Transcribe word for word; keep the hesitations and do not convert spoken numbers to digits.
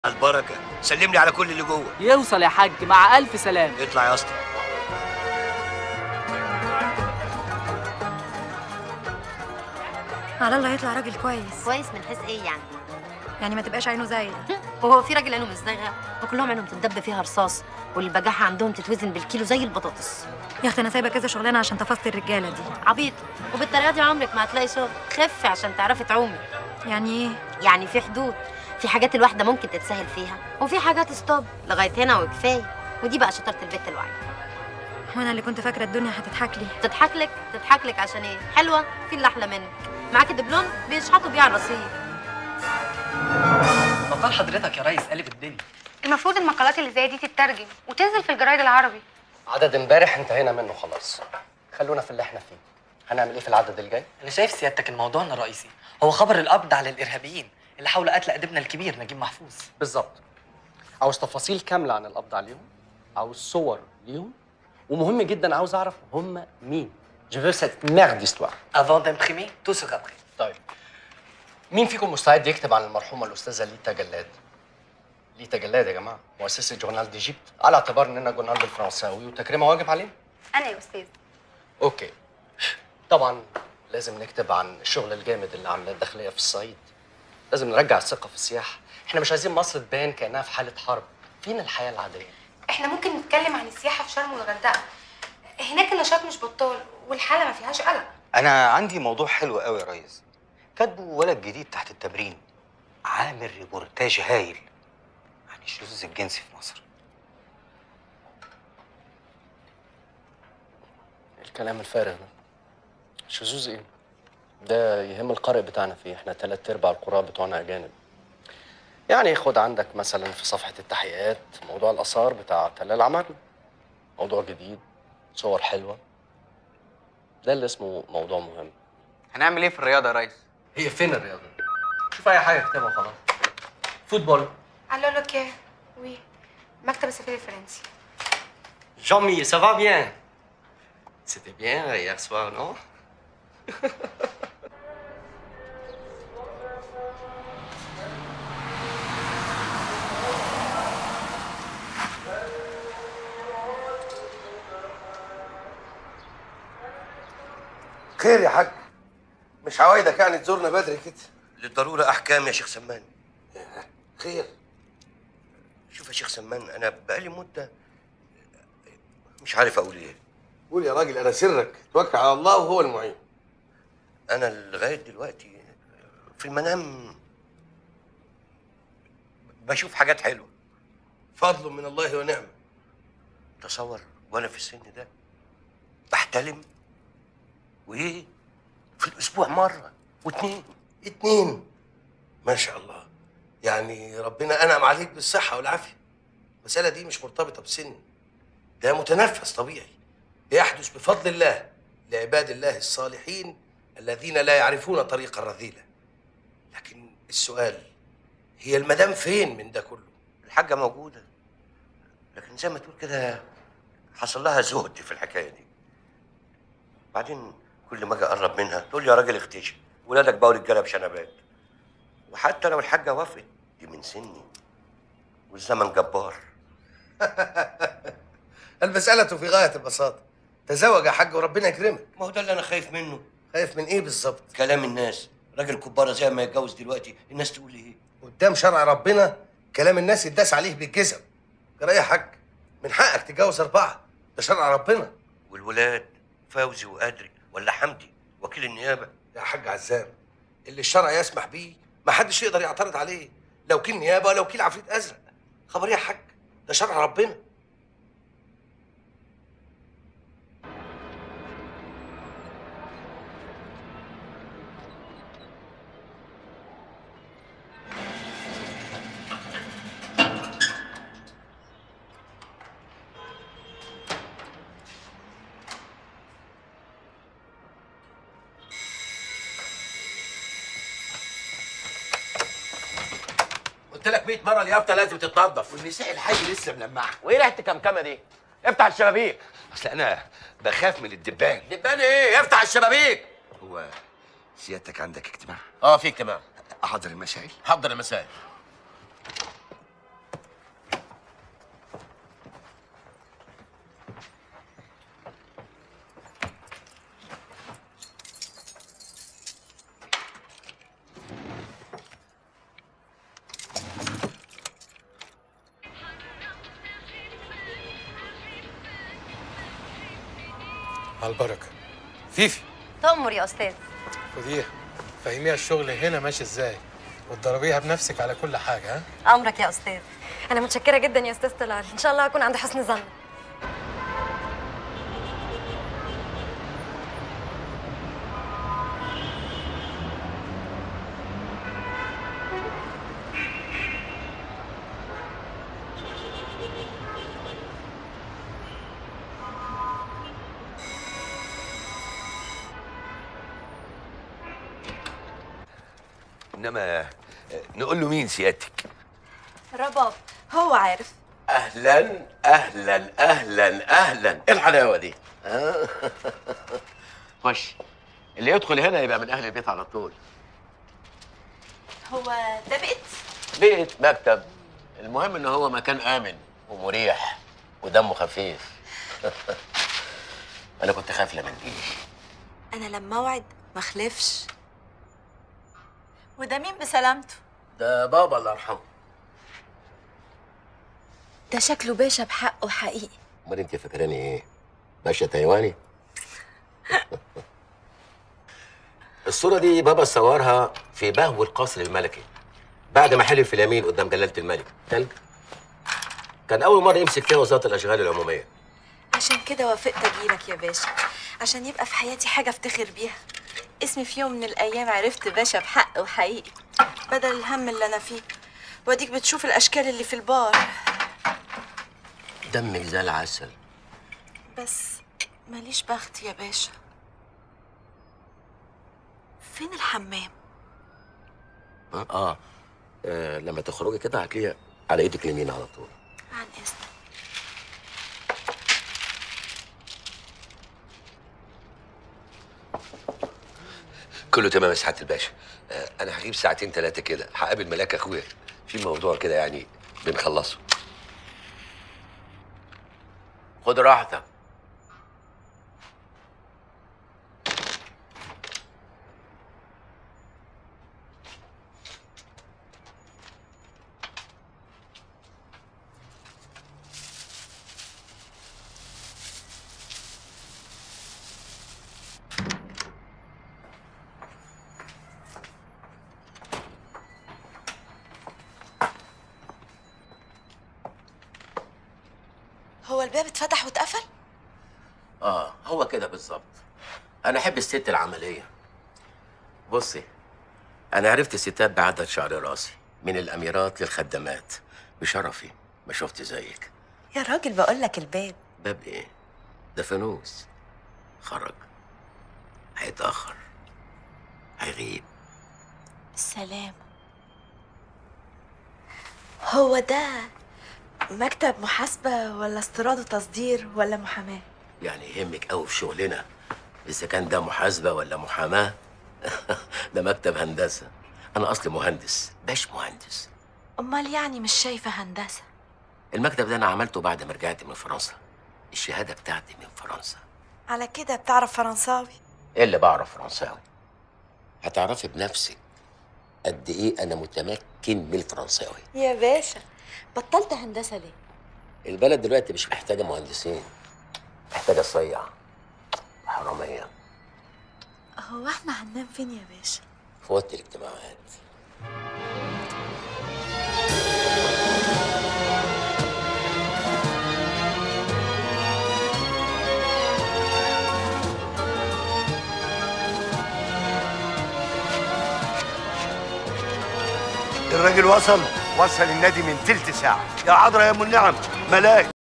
البركة، سلم لي على كل اللي جوه. يوصل يا حاج، مع ألف سلام. اطلع يا اسطى. على الله يطلع راجل كويس. كويس من حيث ايه يعني؟ يعني ما تبقاش عينه زايغه. وهو في راجل عينه مش زايغه؟ وكلهم عينهم تتدب فيها رصاص، والبجاحه عندهم تتوزن بالكيلو زي البطاطس. يا اختي انا سايبه كذا شغلانه عشان تفاصيل الرجاله دي. عبيط، وبالطريقه دي عمرك ما هتلاقي شغل. خفي عشان تعرفي تعومي. يعني ايه؟ يعني في حدود، في حاجات الواحده ممكن تتسهل فيها، وفي حاجات ستوب لغايه هنا وكفايه. ودي بقى شطاره البت الواعيه. وانا اللي كنت فاكره الدنيا هتضحك لي. تضحك لك؟ تضحك لك عشان ايه؟ حلوه؟ في اللي احلى منك. معاكي دبلوم بيشحطوا بيه على الرصيف. مقال حضرتك يا ريس قلب الدنيا. المفروض المقالات اللي زي دي تترجم وتنزل في الجرايد العربي. عدد امبارح انتهينا منه خلاص، خلونا في اللي احنا فيه. هنعمل ايه في العدد الجاي؟ انا شايف سيادتك ان موضوعنا الرئيسي هو خبر القبض على الارهابيين اللي حاولوا قتل اديبنا الكبير نجيب محفوظ. بالظبط. عاوز تفاصيل كامله عن القبض عليهم، عاوز صور ليهم، ومهم جدا عاوز اعرف هم مين. Je veux cette merde d'histoire. Avant d'imprimer, tout sera prêt. طيب مين فيكم مستعد يكتب عن المرحومه الاستاذه ليتا جلاد؟ ليتا جلاد يا جماعه مؤسسه جورنال ديجيبت، على اعتبار اننا جورنال بالفرنساوي وتكريمها واجب علينا. انا يا استاذ. اوكي. طبعا لازم نكتب عن الشغل الجامد اللي عاملاه الداخليه في الصعيد. لازم نرجع الثقه في السياحه. احنا مش عايزين مصر تبان كانها في حاله حرب. فين الحياه العاديه؟ احنا ممكن نتكلم عن السياحه في شرم والغردقه. هناك النشاط مش بطال والحاله ما فيهاش قلق. أنا عندي موضوع حلو قوي يا ريس، كاتبه ولد جديد تحت التمرين، عامل ريبورتاج هايل عن الشذوذ الجنسي في مصر. الكلام الفارغ ده شذوذ ايه؟ ده يهم القارئ بتاعنا فيه، احنا تلات ارباع القراء بتوعنا اجانب. يعني خد عندك مثلا في صفحة التحقيقات موضوع الآثار بتاع تل العمارنة، موضوع جديد، صور حلوة، ده اللي اسمه موضوع مهم. هنعمل ايه في الرياضه يا ريس؟ هي فين الرياضة؟ شوف أي حاجة اكتبها وخلاص. فوتبول. الو لوكي وي مكتب السفير الفرنسي. Jean-Mi, ça va bien? C'était bien hier soir, non? خير يا حاج، مش عوايدك يعني تزورنا بدري كده؟ للضرورة أحكام يا شيخ سمان. خير. شوف يا شيخ سمان، أنا بقالي مدة مش عارف أقول إيه. قول يا راجل، أنا سرك، توكل على الله وهو المعين. أنا لغاية دلوقتي في المنام بشوف حاجات حلوة. فضل من الله ونعمة. تصور وأنا في السن ده بحتلم، وإيه؟ في الأسبوع مرة واتنين. اتنين؟ ما شاء الله. يعني ربنا أنعم عليك بالصحة والعافية. المسألة دي مش مرتبطة بسن، ده متنفس طبيعي يحدث بفضل الله لعباد الله الصالحين الذين لا يعرفون طريق الرذيلة. لكن السؤال، هي المدام فين من ده كله؟ الحاجة موجودة، لكن زي ما تقول كده حصل لها زهد في الحكاية دي. بعدين كل ما اجي اقرب منها تقول لي يا راجل اختشي، ولادك بقوا رجاله بشنبات. وحتى لو الحاجه وافقت دي من سني والزمن جبار. المسألة في غاية البساطة. تزوج يا حاج وربنا يكرمك. ما هو ده اللي انا خايف منه. خايف من ايه بالظبط؟ كلام الناس. راجل كبارة زي ما يتجوز دلوقتي الناس تقول ايه؟ قدام شرع ربنا كلام الناس يتداس عليه بالجزم. ترى يا حاج من حقك تتجوز أربعة، ده شرع ربنا. والولاد فوزي وقدري ولا حمدي وكيل النيابة؟ يا حاج عزام، اللي الشرع يسمح بيه ما حدش يقدر يعترض عليه، لو وكيل نيابة ولا وكيل عفريت أزرق. خبر يا حاج، ده شرع ربنا. قلت لك مية مرة اليافطة لازم تتنضف، والنساء الحي لسه ملمعة. وايه ريحة الكمكمة دي؟ افتح الشبابيك. اصل انا بخاف من الدبان. دبان ايه؟ افتح الشبابيك. هو سيادتك عندك اجتماع؟ اه في اجتماع. احضر المسائل. حضر المسائل. على البركه. فيفي تأمر يا استاذ. خديها فهميها الشغل هنا ماشي ازاي وتدربيها بنفسك على كل حاجه. ها امرك يا استاذ. انا متشكره جدا يا استاذ طلال، ان شاء الله هكون عند حسن ظن. انما نقول له مين سيادتك؟ رباب هو عارف. اهلا اهلا اهلا اهلا، ايه الحلاوه دي؟ آه. خش، اللي يدخل هنا يبقى من اهل البيت على طول. هو ده بيت؟ بيت مكتب، المهم ان هو مكان امن ومريح ودمه خفيف. انا كنت خايف لا ما نجيش. انا لما اوعد ما خلفش. وده مين بسلامته؟ ده بابا الله يرحمه. ده شكله باشا بحقه حقيقي. امال انت فاكراني ايه؟ باشا تايواني؟ الصورة دي بابا صورها في بهو القصر الملكي بعد ما حلف في اليمين قدام جلالة الملك. تلج كان أول مرة يمسك فيها وزارة الأشغال العمومية. عشان كده وافقت اجيلك يا باشا، عشان يبقى في حياتي حاجة افتخر بيها. اسمي في يوم من الأيام عرفت باشا بحق وحقيقي، بدل الهم اللي أنا فيه. واديك بتشوف الأشكال اللي في البار. دمك زي العسل. بس ماليش بخت يا باشا. فين الحمام؟ آه, آه. آه لما تخرجي كده هتلاقيها على إيدك اليمين على طول. عن إذنك. كله تمام يا سعاده الباشا. آه انا هغيب ساعتين ثلاثه كده، هقابل ملاك اخويا في موضوع كده يعني بنخلصه. خد راحتك. هو الباب اتفتح واتقفل؟ اه هو كده بالظبط. انا احب الست العمليه. بصي، انا عرفت الستات بعدد شعر راسي، من الاميرات للخدامات، بشرفي ما شفت زيك. يا راجل بقول لك الباب. باب ايه؟ ده فانوس. خرج، هيتاخر، هيغيب. السلام. هو ده مكتب محاسبة ولا استيراد وتصدير ولا محاماة؟ يعني يهمك قوي في شغلنا اذا كان ده محاسبه ولا محاماه؟ ده مكتب هندسه. انا اصلي مهندس، باش مهندس. امال يعني مش شايفة هندسة؟ المكتب ده انا عملته بعد ما رجعت من فرنسا. الشهاده بتاعتي من فرنسا. على كده بتعرف فرنساوي؟ ايه اللي بعرف فرنساوي؟ هتعرفي بنفسك قد ايه انا متمكن من الفرنساوي. يا باشا بطلت هندسة ليه؟ البلد دلوقتي مش محتاجه مهندسين، محتاجه صيع حراميه. هو احنا هننام فين يا باشا؟ في اوضه الاجتماعات. الراجل وصل وصل النادي من تلت ساعة. يا عذرا يا ام النعم، ملاك.